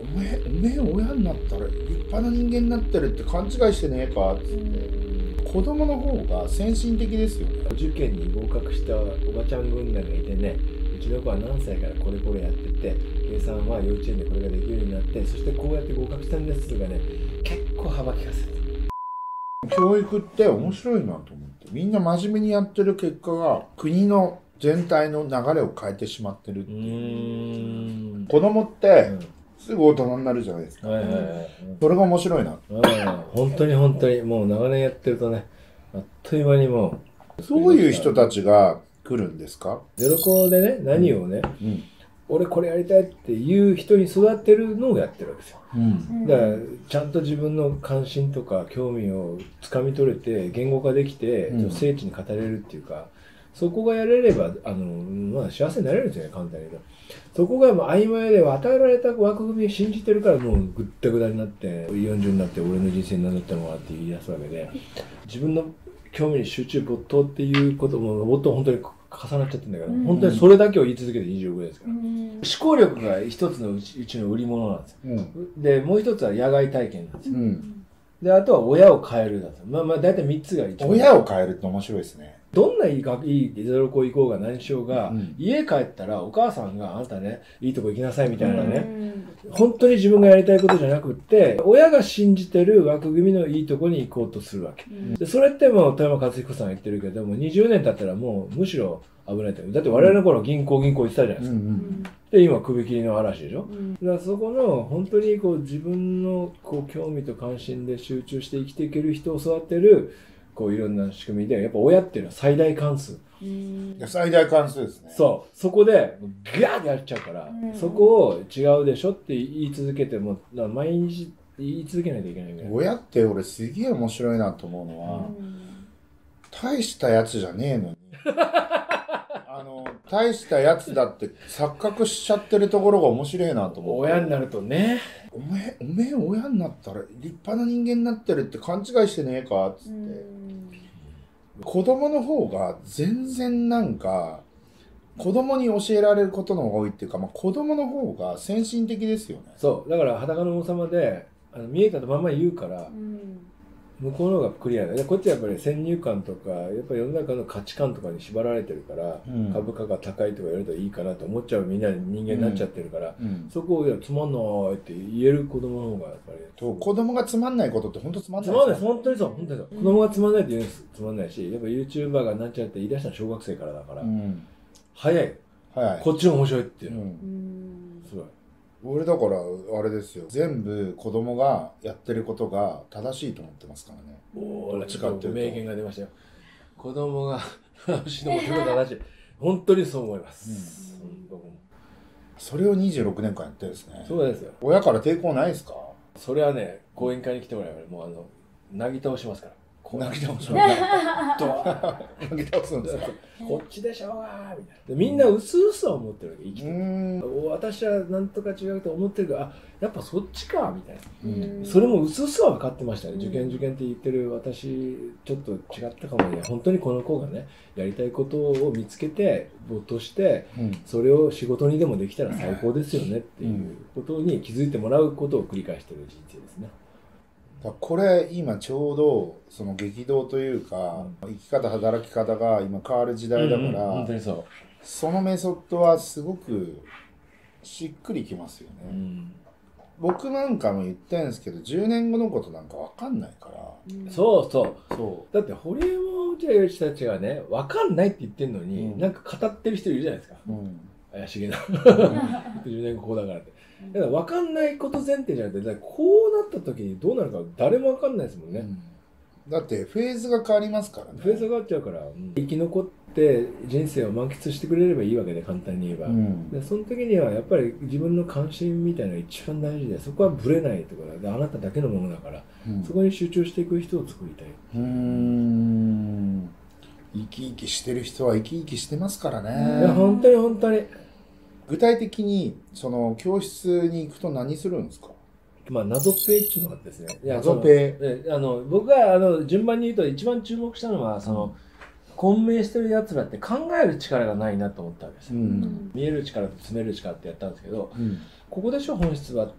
おめえ親になったら立派な人間になってるって勘違いしてねえかっつって、子供の方が先進的ですよね。 受験に合格したおばちゃん軍団がいてね、うちの子は何歳からこれこれやってて、計算は幼稚園でこれができるようになって、そしてこうやって合格したんですとかね、結構幅利かせる。 教育って面白いなと思って、みんな真面目にやってる結果が国の全体の流れを変えてしまってるっていう。子供ってすぐ大人になるじゃないですか。それが面白いな。 本当に本当にもう長年やってるとね、あっという間にもう。そういう人たちが来るんですか？ ゼロコでね、何をね、俺これやりたいっていう人に育てるのをやってるわけですよ。だからちゃんと自分の関心とか興味をつかみ取れて言語化できて、精緻に語れるっていうか、そこがやれれば幸せになれるんですよね、簡単に言うと。そこがもう曖昧で与えられた枠組みを信じてるから、もうぐったぐだになって40になって俺の人生に何だったのかって言い出すわけで、自分の興味に集中没頭っていうことも没頭本当に重なっちゃってるんだけど、本当にそれだけを言い続けて26年ですから、思考力が一つのうちの売り物なんですよ、でもう一つは野外体験なんですよ、であとは親を変えるなんですよ。大体3つが一番。 親を変えるって面白いですね。 どんないいゼロ校行こうが何しようが、家帰ったらお母さんがあんたねいいとこ行きなさいみたいなね、本当に自分がやりたいことじゃなくって親が信じてる枠組みのいいとこに行こうとするわけ、でそれってもう富山克彦さんが言ってるけども、20年経ったらもうむしろ危ないと。だって我々の頃銀行行ってたじゃないですか、で今首切りの嵐でしょ、だからそこの本当にこう自分のこう興味と関心で集中して生きていける人を育てるこういろんな仕組みで、やっぱ親っていうのは最大関数。 最大関数ですね。 そう。そこで、ガーッてやっちゃうから、そこを違うでしょって言い続けても、毎日言い続けないといけないみたいな。 親って俺すげえ面白いなと思うのは、大したやつじゃねえのに。大したやつだって錯覚しちゃってるところが面白いなと思う。 親になるとね。 おめえ親になったら立派な人間になってるって勘違いしてねえかっつって。子供の方が全然なんか、子供に教えられることの方が多いっていうか、子供の方が先進的ですよね。 そう。だから裸の王様で、見えたとまんま言うから、向こうの方がクリアで、こっちはやっぱり先入観とか、やっぱり世の中の価値観とかに縛られてるから、株価が高いとか言われるといいかなと思っちゃうみんな人間になっちゃってるから、そこをつまんないって言える子供の方がやっぱり。 子供がつまんないことって本当つまんない。 つまんない、本当にそう、本当にそう。子供がつまんないって言うんです、つまんないし、やっぱ YouTuber がなんちゃって言い出したのは小学生からだから、早い。こっちが面白いっていうの。すごい。 俺だからあれですよ、全部子供がやってることが正しいと思ってますからね。 どっちかっていうと名言が出ましたよ。子供が私のことが正しい。本当にそう思います。 それを26年間やってるんですね。 そうですよ。 親から抵抗ないですか？ それはね、講演会に来てもらえばもうなぎ倒しますから。 なぎ倒しますなぎ倒すんですか？ こっちでしょうがみたいな。みんな薄々は思ってるわけ、生きてる。私はなんとか違うと思ってるけど、やっぱそっちかみたいな。それも薄々は分かってましたね。受験って言ってる私、ちょっと違ったかもね。本当にこの子がね、やりたいことを見つけて、没頭して、それを仕事にでもできたら最高ですよねっていうことに気づいてもらうことを繰り返している人生ですね。 これ今ちょうどその激動というか、生き方働き方が今変わる時代だから、 本当にそう。 そのメソッドはすごくしっくりきますよね。僕なんかも言ってるんですけど、10年後のことなんか分かんないから。 そうだって堀江門落合陽一たちがね分かんないって言ってるのに、なんか語ってる人いるじゃないですか、怪しげな10年後こうだからって。だから分かんないこと前提じゃなくて、こうなった時にどうなるか誰も分かんないですもんね、 だってフェーズが変わりますからね。 フェーズが変わっちゃうから、生き残って人生を満喫してくれればいいわけで、簡単に言えば、でその時にはやっぱり自分の関心みたいなのが一番大事で、そこはブレないところで、あなただけのものだから、そこに集中していく人を作りたい。 生き生きしてる人は生き生きしてますからね。 いや本当に本当に。 具体的にその教室に行くと何するんですか？ 謎ペイっていうのがですね。 謎ペイ。僕が順番に言うと一番注目したのは、混迷してる奴らって考える力がないなと思ったわけですよ。見える力と詰める力ってやったんですけど、ここでしょ本質はっ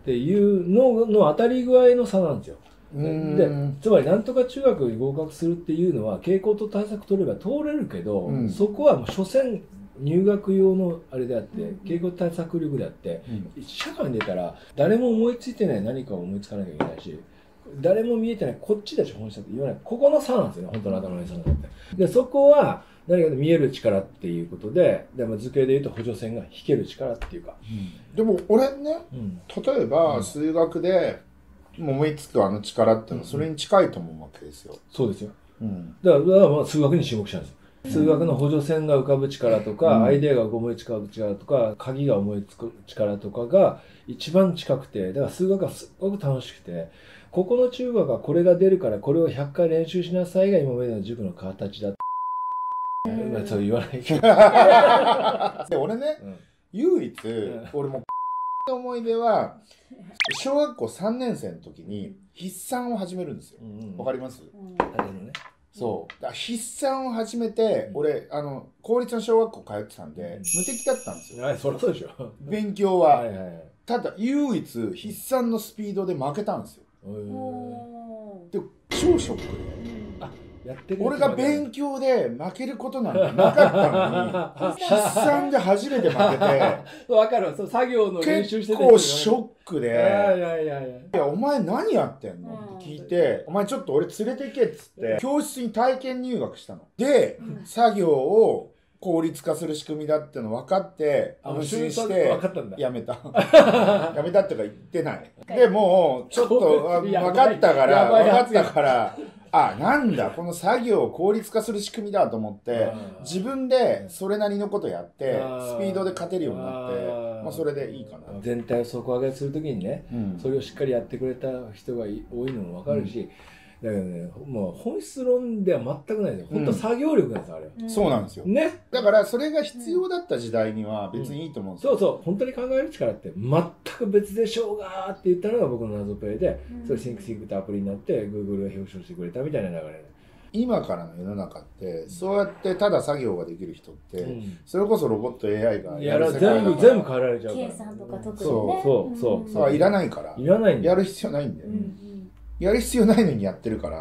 っていうのの当たり具合の差なんですよ。でつまりなんとか中学に合格するっていうのは傾向と対策取れば通れるけど、そこはもう所詮入学用のあれであって傾向対策力であって、社会に出たら誰も思いついてない何かを思いつかなきゃいけないし、誰も見えてないこっちだし本質だって言わない、ここの差なんですよね、本当の頭の差なんて。でそこは何か見える力っていうことで、でも図形で言うと補助線が引ける力っていうか、 でも俺ね、例えば数学で思いつくあの力っていうのはそれに近いと思うわけですよ。 そうですよ。だからまあ数学に注目したんですよ。数学の補助線が浮かぶ力とか、アイデアが思いつかぶ力とか、鍵が思いつく力とかが一番近くて、だから数学がすごく楽しくて、ここの中学はこれが出るからこれを100回練習しなさいが今までの塾の形だ。そう言わないけど。 で俺ね、唯一、俺も思い出は小学校3年生の時に筆算を始めるんですよ。わかります？そう筆算を始めて、俺公立の小学校通ってたんで無敵だったんですよ。 そりゃそうでしょ。 勉強は。ただ唯一筆算のスピードで負けたんですよ。で超ショックで、俺が勉強で負けることなんてなかったのに筆算で初めて負けて分かる、作業の練習して結構ショックで「いやお前何やってんの?」って聞いて「お前ちょっと俺連れて行け」っつって教室に体験入学したの。で作業を効率化する仕組みだっての分かって安心してやめたやめたっていうか言ってない。でもうちょっと分かったからあ、なんだこの作業を効率化する仕組みだと思って自分でそれなりのことやってスピードで勝てるようになって、まあそれでいいかな。 全体を底上げするときにね、それをしっかりやってくれた人が多いのも分かるし、だけどね、もう本質論では全くないですよ。本当作業力なんですよ、あれは。 そうなんですよ。ね。だからそれが必要だった時代には別にいいと思うんですよ。 そうそう、本当に考える力って全く別でしょうがーって言ったのが僕の謎プレイで、それシンクシンクってアプリになって Google が表彰してくれたみたいな流れで。 今からの世の中ってそうやってただ作業ができる人って、それこそロボット AI がやる世界だから全部変えられちゃうから。 計算とか特にね。 そういらないから。 いらないんだ。 やる必要ないんだよ。やる必要ないのにやってるから、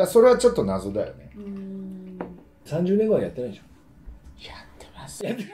それはちょっと謎だよね。 30年後はやってないでしょ。 やってますよ。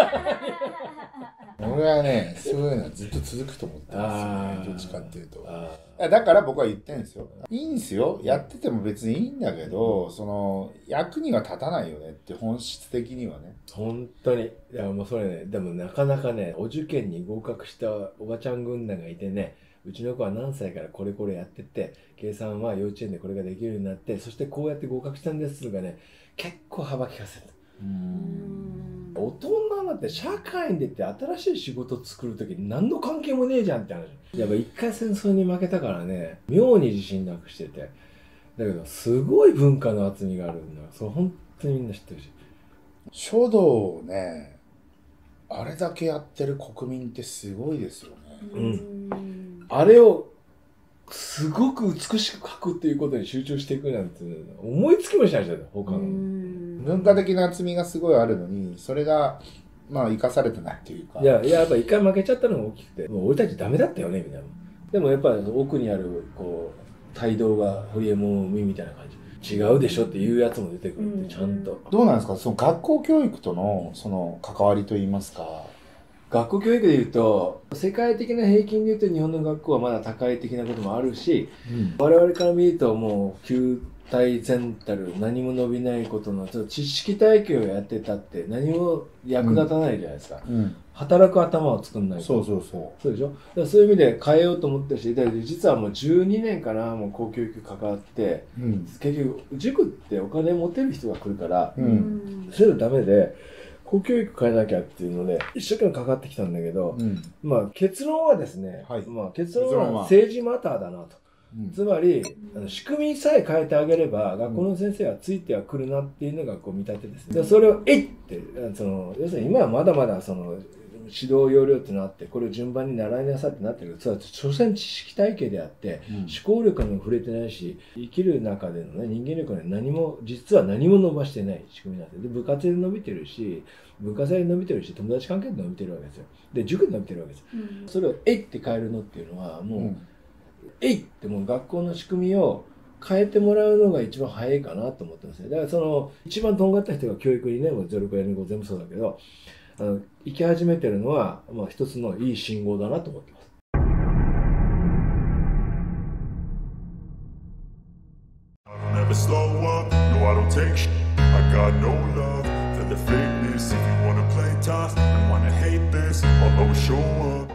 俺はね、そういうのはずっと続くと思ってますよね。どっちかっていうと。だから僕は言ってるんですよ。いいんですよ。やってても別にいいんだけど、その役には立たないよねって本質的にはね。 本当に。いやもうそれね、でもなかなかね、お受験に合格したおばちゃん軍団がいてね、うちの子は何歳からこれこれやってて、計算は幼稚園でこれができるようになって、そしてこうやって合格したんですがね、結構幅利かせる。大人になって社会に出て新しい仕事を作る時に何の関係もねえじゃんって話。やっぱ一回戦争に負けたからね、妙に自信なくしてて。だけどすごい文化の厚みがあるんだ。それ本当にみんな知ってるし。 書道をね、あれだけやってる国民ってすごいですよね。 あれをすごく美しく描くっていうことに集中していくなんて思いつきもしないじゃん、他の。 文化的な厚みがすごいあるのに、それがまあ生かされてないっていうか。 やっぱ一回負けちゃったのが大きくて、もう俺たちダメだったよねみたいな。でもやっぱり奥にあるこう帯同がホリエモン海みたいな感じ。違うでしょっていうやつも出てくるってちゃんと。 どうなんですか、その学校教育とのその関わりといいますか。 学校教育でいうと世界的な平均でいうと日本の学校はまだ高い的なこともあるし、我々から見るともう旧体全たる何も伸びないことのちょっと知識体系をやってたって何も役立たないじゃないですか。働く頭を作んないと。そうでしょ。だからそういう意味で変えようと思ったし、実はもう12年かな、もう公教育関わって、結局塾ってお金持てる人が来るから、それはダメで。公教育変えなきゃっていうので一生懸命かかってきたんだけど、まあ結論はですね、結論は政治マターだなと。つまり仕組みさえ変えてあげれば学校の先生はついてはくるなっていうのがこう見立てですね。でそれをって要するに今はまだまだその指導要領っていうのがあって、これを順番に習いなさいってなってるけど、それは所詮知識体系であって、思考力にも触れてないし、生きる中でのね、人間力は実は何も伸ばしてない仕組みなんですよ。で、部活で伸びてるし、文化祭で伸びてるし、友達関係で伸びてるわけですよ。で、塾で伸びてるわけですよ。それをえいって変えるのっていうのは、もう、えいってもう学校の仕組みを変えてもらうのが一番早いかなと思ってますね。だから一番とんがった人が教育にね、もう0か4か全部そうだけど、行き始めてるのは、一つのいい信号だなと思ってます。Never slow up, no I don't take shit. I got no love for the fakeness. If you wanna play tough and wanna hate this, I'll always show up.